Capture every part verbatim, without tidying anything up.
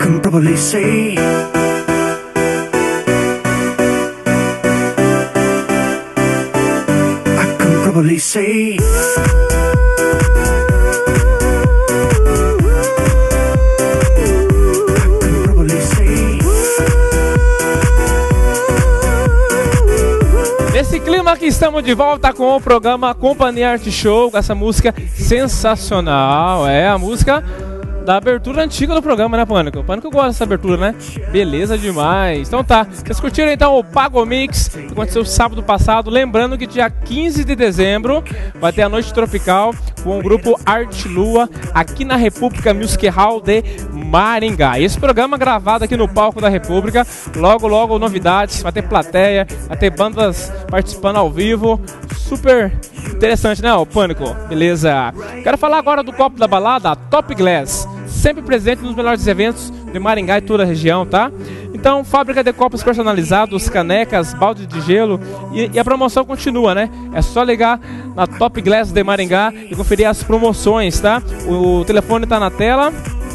can probably say I can probably say Nesse clima que estamos de volta com o programa Companhia Art Show, com essa música sensacional, é a música da abertura antiga do programa, né, Pânico? O Pânico gosta dessa abertura, né? Beleza demais. Então tá, vocês curtiram então o Pago Mix, que aconteceu sábado passado. Lembrando que dia quinze de dezembro vai ter a Noite Tropical com o grupo Arte Lua aqui na República Music Hall de Maringá. Esse programa gravado aqui no palco da República. Logo, logo novidades, vai ter plateia, vai ter bandas participando ao vivo. Super interessante, né, o Pânico? Beleza. Quero falar agora do copo da balada, a Top Glass. Sempre presente nos melhores eventos de Maringá e toda a região, tá? Então, fábrica de copos personalizados, canecas, balde de gelo e, e a promoção continua, né? É só ligar na Top Glass de Maringá e conferir as promoções, tá? O, o telefone tá na tela,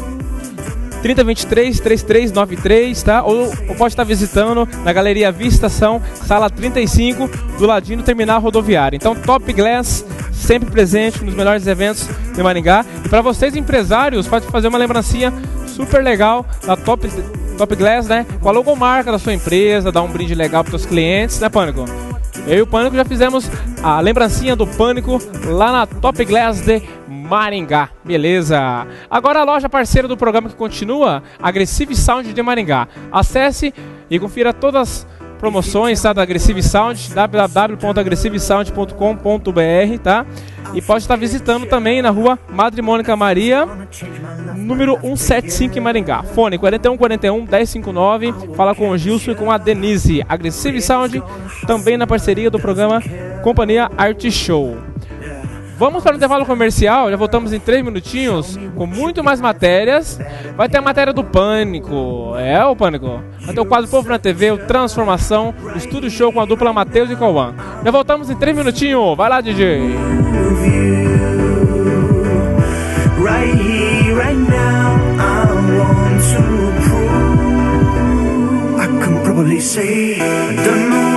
trinta, vinte e três, trinta e três, noventa e três, tá? Ou, ou pode estar visitando na Galeria Vistação, sala trinta e cinco, do ladinho do terminal rodoviário. Então, Top Glass, sempre presente nos melhores eventos de Maringá. E para vocês empresários, pode fazer uma lembrancinha super legal da Top, Top Glass, né? Com a logomarca da sua empresa, dar um brinde legal para os seus clientes, né, Pânico? Eu e o Pânico já fizemos a lembrancinha do Pânico lá na Top Glass de Maringá, beleza? Agora a loja parceira do programa que continua, Aggressive Sound de Maringá. Acesse e confira todas as promoções, tá, da Aggressive Sound, w w w ponto aggressive sound ponto com ponto b r, tá? E pode estar visitando também na rua Madre Mônica Maria, número cento e setenta e cinco em Maringá. Fone quarenta e um, quarenta e um, dez, cinquenta e nove. Fala com o Gilson e com a Denise. Aggressive Sound, também na parceria do programa Companhia Art Show. Vamos para o intervalo comercial, já voltamos em três minutinhos com muito mais matérias. Vai ter a matéria do Pânico, é o Pânico. Vai ter o quadro Povo na T V, o Transformação, o Estúdio Show com a dupla Matheus e Cauã. Já voltamos em três minutinhos, vai lá, D J. Right here, right now, I want to prove I can probably say I don't know